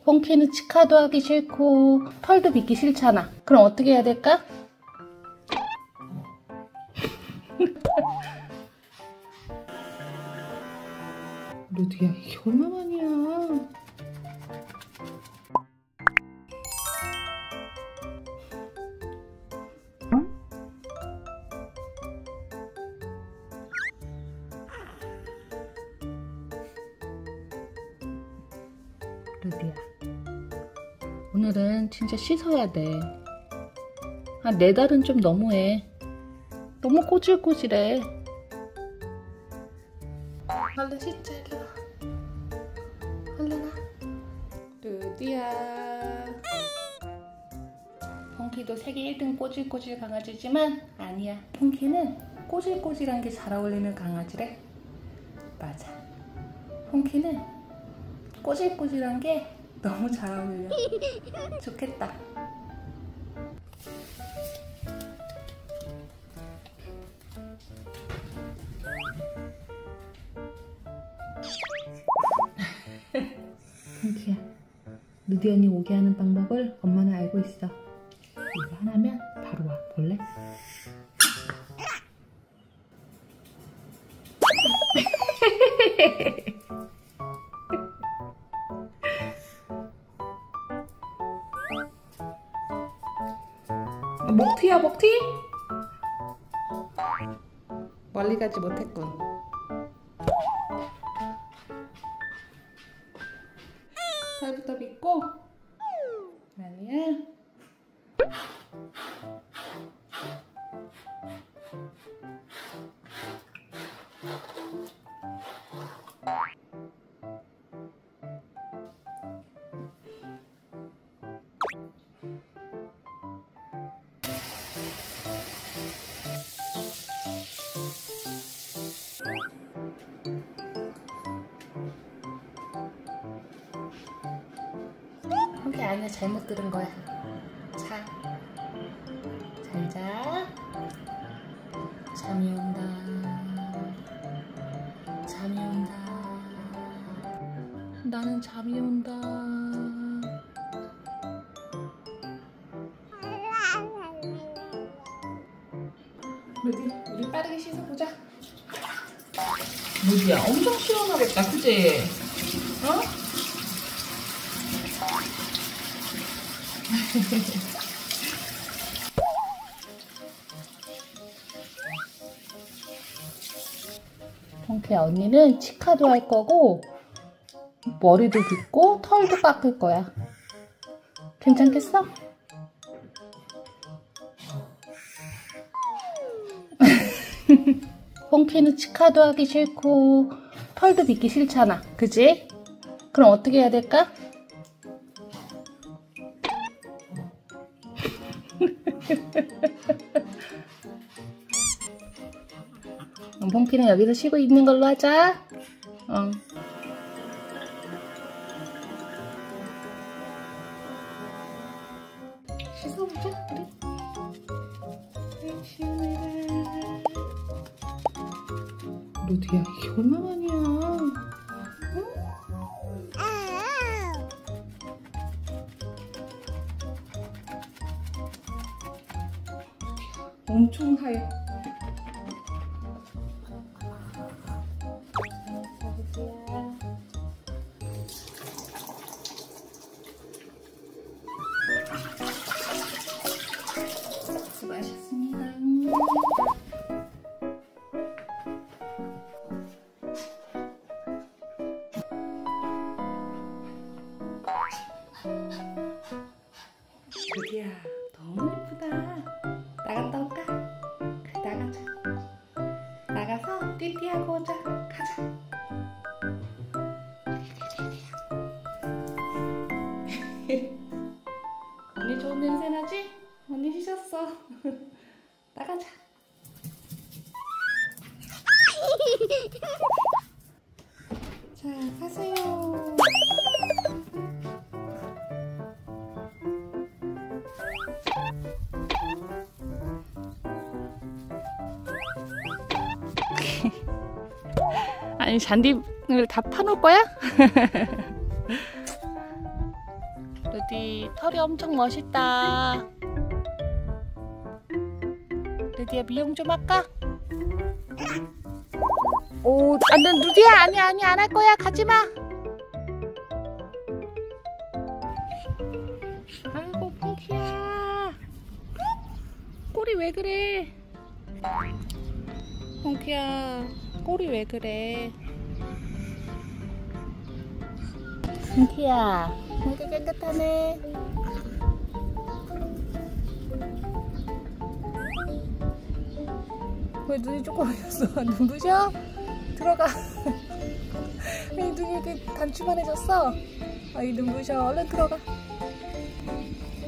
펑키는 치카도 하기 싫고 털도 빗기 싫잖아. 그럼 어떻게 해야 될까? 루디야, 이게 얼마만이야? 루디야, 오늘은 진짜 씻어야 돼. 아, 4달은 좀 너무해. 너무 꼬질꼬질해. 얼른 씻자, 이리 와. 얼른 와. 루디야. 펑키도 세계 1등 꼬질꼬질 강아지지만 아니야. 펑키는 꼬질꼬질한 게 잘 어울리는 강아지래. 맞아. 펑키는 꼬질꼬질한 게 너무 잘 어울려. 좋겠다. 펑키야, 루디 언니 오게 하는 방법을 엄마는 알고 있어. 이거 하나면 바로 와. 볼래? 먹튀야, 먹튀? 멀리 가지 못했군. 털부터 빗고. 아니야. 그게 아니야. 잘못 들은 거야. 자, 잘 자. 잠이 온다. 잠이 온다. 나는 잠이 온다. 루디, 우리 빠르게 씻어보자. 루디야, 엄청 시원하겠다, 그치? 어? 펑키야, 언니는 치카도 할 거고 머리도 빗고 털도 깎을 거야. 괜찮겠어? 펑키는 치카도 하기 싫고 털도 빗기 싫잖아. 그치? 그럼 어떻게 해야 될까? 펑키는 여기서 쉬고 있는 걸로 하자. 씻어보자, 우리. 루디야, 이게 얼마만이야? 응? 엄청 하얘. 수고하셨습니다. 루디야, 너무 예쁘다. 나갔다 올까? 그래, 나가자. 나가서 띠띠하고 오자. 가자. 언니 좋은 냄새 나지? 언니 씻었어. 나가자. 자, 가세요. 아니, 잔디를 다 파놓을 거야? 루디 털이 엄청 멋있다. 루디야 미용 좀 할까? 오, 난 루디야 아니야 안 할 거야. 가지마. 아이고 펑키야, 꼬리 왜 그래? 펑키야 꼬리 왜 그래? 펑키야 되게 깨끗하네. 왜 눈이 조그매졌어? 눈부셔? 들어가. 왜 눈이 이렇게 단추만해졌어? 아이 눈부셔. 얼른 들어가.